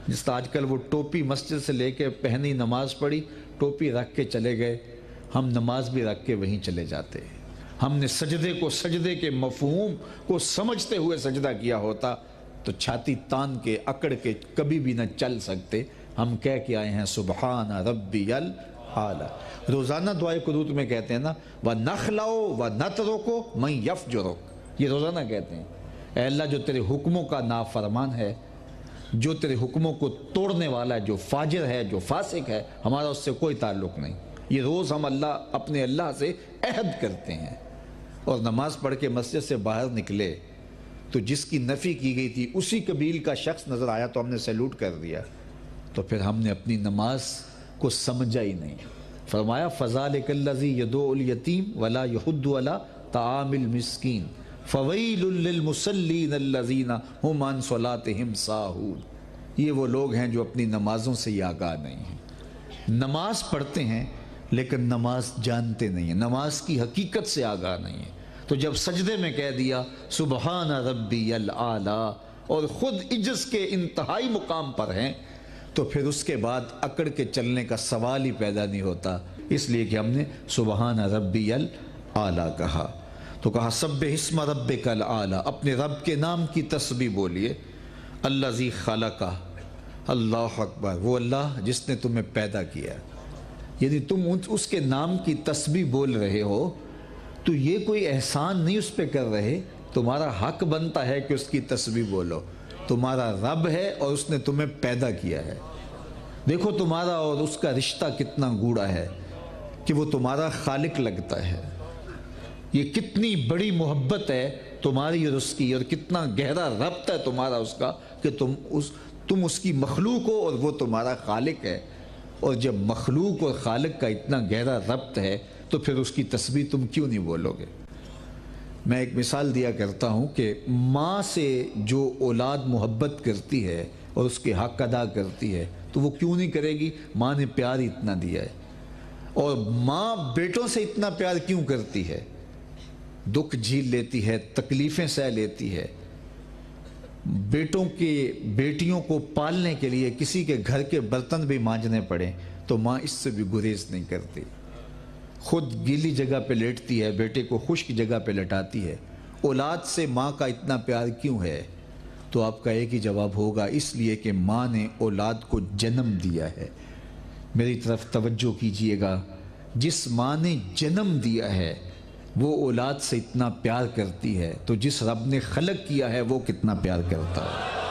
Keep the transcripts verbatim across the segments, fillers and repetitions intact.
جس طرح آج کل وہ ٹوپی مسجد سے لے کے پہنی، نماز پڑھی، ٹوپی رکھ کے چلے گئے، ہم نماز بھی رکھ کے وہیں چلے جاتے ہیں۔ ہم نے سجدے کو، سجدے کے مفہوم کو سمجھتے ہوئے سجدہ کیا ہوتا تو چھاتی تان کے اکڑ کے کبھی بھی نہ چل سکتے۔ ہم کہہ کے آئے ہیں سبحان ربی العالی۔ روزانہ دعائے قنوت میں کہتے ہیں نا وَنَخْلَعُ وَنَتْرُكُ مَن يَفْجُرُكَ، یہ روزانہ کہتے ہیں اے اللہ جو تیرے حکموں کا نافرمان ہے، جو تیرے حکموں کو توڑنے والا ہے، جو فاجر ہے، جو فاسق ہے، ہمارا اس سے کوئی تعلق نہیں۔ یہ روز ہم اللہ اپنے اللہ سے عہد کرتے ہیں۔ اور نماز پڑھ کے مسجد سے باہر نکلے تو جس کی نفی کی گئی تھی اسی قبیل کا شخص نظر آیا تو ہم نے سیلوٹ کر دیا، تو پھر ہم نے اپنی نماز کو سمجھا ہی نہیں۔ فرمایا فَذَلِكَ الَّذِي يَدُعُ الْيَتِيمَ وَلَا يَحُضُّ عَلَىٰ طَعَامِ الْمِسْكِينِ فَوَيْلٌ لِّلْمُصَلِّينَ الَّذِينَ هُمْ عَنْ صَلَاتِهِمْ سَاهُونَ۔ یہ وہ لوگ ہیں جو اپنی نمازوں سے ہی آگاہ نہیں ہیں، نماز پڑھتے ہیں لیکن نماز جانتے نہیں ہیں، نماز کی حقیقت سے آگاہ نہیں ہیں۔ تو جب سجدے میں کہہ دیا سبحان ربی العالی اور خود عجز کے انتہائی مقام پر ہیں تو پھر اس کے بعد اکڑ کے چلنے کا سوال ہی پیدا نہیں ہوتا، اس لیے کہ ہم نے سبحان ربی العالی کہا۔ تو کہا سبح اسم ربک العالی، اپنے رب کے نام کی تسبیح بولیے۔ الذی خلق، اللہ اکبر، وہ اللہ جس نے تمہیں پیدا کیا۔ یعنی تم اس کے نام کی تسبیح بول رہے ہو تو یہ کوئی احسان نہیں اس پہ کر رہے، تمہارا حق بنتا ہے کہ اس کی تسبیح بولو۔ تمہارا رب ہے اور اس نے تمہیں پیدا کیا ہے۔ دیکھو تمہارا اور اس کا رشتہ کتنا گوڑا ہے کہ وہ تمہارا خالق لگتا ہے۔ یہ کتنی بڑی محبت ہے تمہاری اور اس کی، اور کتنا گہرا ربط ہے تمہارا اس کا کہ تم اس تم اس کی مخلوق ہو اور وہ تمہارا خالق ہے۔ اور جب مخلوق اور خالق کا اتنا گہرا ربط ہے تو پھر اس کی تسبیح تم کیوں نہیں بولو گے؟ میں ایک مثال دیا کرتا ہوں کہ ماں سے جو اولاد محبت کرتی ہے اور اس کے حق ادا کرتی ہے تو وہ کیوں نہیں کرے گی؟ ماں نے پیار اتنا دیا ہے۔ اور ماں بیٹوں سے اتنا پیار کیوں کرتی ہے؟ دکھ جھیل لیتی ہے، تکلیفیں سہ لیتی ہے۔ بیٹوں کے بیٹیوں کو پالنے کے لیے کسی کے گھر کے برتن بھی مانجنے پڑیں تو ماں اس سے بھی گریز نہیں کرتی، خود گیلی جگہ پہ لیٹتی ہے، بیٹے کو خشک جگہ پہ لٹاتی ہے۔ اولاد سے ماں کا اتنا پیار کیوں ہے؟ تو آپ کا ایک ہی جواب ہوگا، اس لیے کہ ماں نے اولاد کو جنم دیا ہے۔ میری طرف توجہ کیجئے گا، جس ماں نے جنم دیا ہے وہ اولاد سے اتنا پیار کرتی ہے تو جس رب نے خلق کیا ہے وہ کتنا پیار کرتا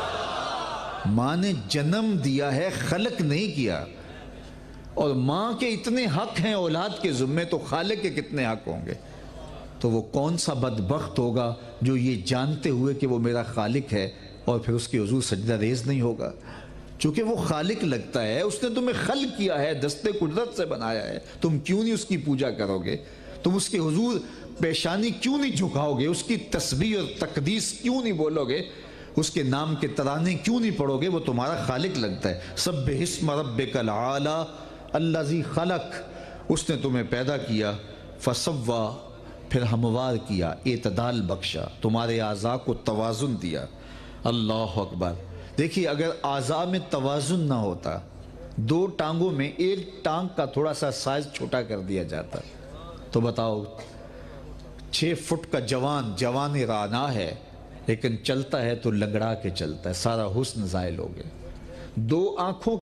ہے۔ ماں نے جنم دیا ہے، خلق نہیں کیا، اور ماں کے اتنے حق ہیں اولاد کے ذمے تو خالق کے کتنے حق ہوں گے؟ تو وہ کون سا بدبخت ہوگا جو یہ جانتے ہوئے کہ وہ میرا خالق ہے اور پھر اس کے حضور سجدہ ریز نہیں ہوگا؟ چونکہ وہ خالق لگتا ہے، اس نے تمہیں خلق کیا ہے، دستے قدرت سے بنایا ہے، تم کیوں نہیں اس کی پوجا کرو گے؟ تم اس کے حضور پیشانی کیوں نہیں جھکاؤ گے؟ اس کی تسبیح اور تقدیس کیوں نہیں بولو گے؟ اس کے نام کے ترانے کیوں نہیں پڑھو گے؟ وہ تمہارا خالق لگتا ہے۔ سبح اسم ربک العالی الذی خلق، اس نے تمہیں پیدا کیا، فسوا، پھر ہموار کیا، اعتدال بخشا، تمہارے اعضاء کو توازن دیا۔ اللہ اکبر۔ دیکھیے اگر اعضاء میں توازن نہ ہوتا، دو ٹانگوں میں ایک ٹانگ کا تھوڑا سا سائز چھوٹا کر دیا جاتا تو بتاؤ، چھ فٹ کا جوان جوان رانا ہے لیکن چلتا ہے تو لنگڑا کے چلتا ہے، سارا حسن زائل ہو گیا۔ دو آنکھوں